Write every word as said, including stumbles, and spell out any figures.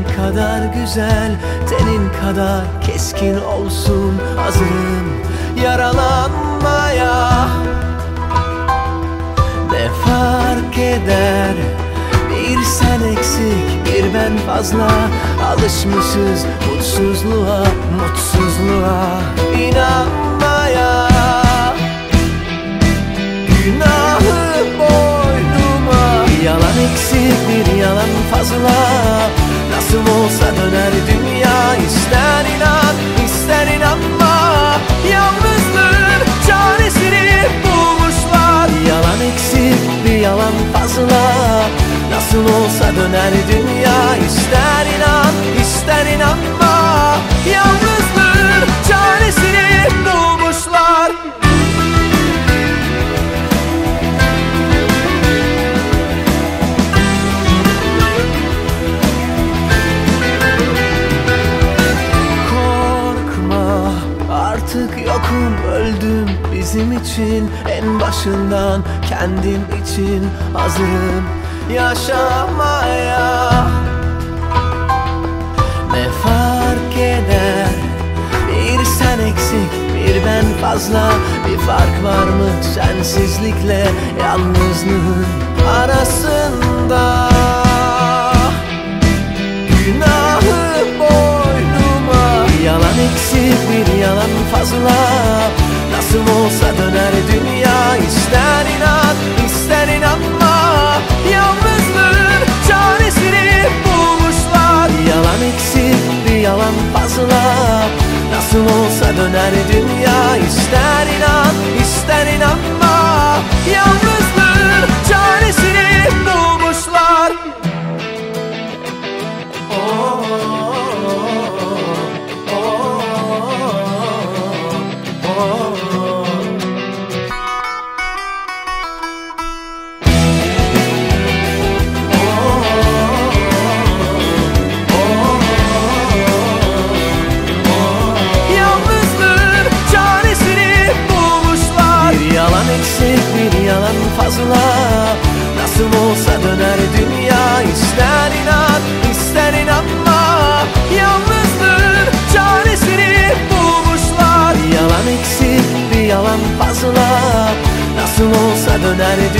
kadar güzel, tenin kadar keskin olsun. Hazırım yaralanmaya. Ne fark eder, bir sen eksik, bir ben fazla. Alışmışız mutsuzluğa, mutsuzluğa inanmaya. Günahı boynuma, bir yalan eksik, bir yalan fazla. Nasıl olsa döner dünya, ister inan, ister inanma. Yalnızlığın çaresini bulmuşlar. Bir yalan eksik, bir yalan fazla. Nasıl olsa döner dünya, ister inan, ister inanma. Yalnızlığın çaresini bulmuşlar. Artık yokum, öldüm bizim için. En başından kendim için hazırım yaşamaya. Ne fark eder, bir sen eksik, bir ben fazla. Bir fark var mı sensizlikle yalnızlığın arasında? Günahı boynuma, bir yalan eksik, bir yalan fazla. Nasıl olsa döner dünya, ister inan, ister inanma. Yalnızlığın çaresini bulmuşlar. Bir yalan eksik, bir yalan fazla. Nasıl olsa döner dünya, ister inan, ister inanma. Yalnızlığın çaresini bulmuşlar. Oh, oh, oh, oh, oh. Bir yalan fazla. Nasıl olsa döner dünya, ister inan, ister inanma. Yalnızlığın çaresini bulmuşlar. Bir yalan eksik, bir yalan fazla. Nasıl olsa döner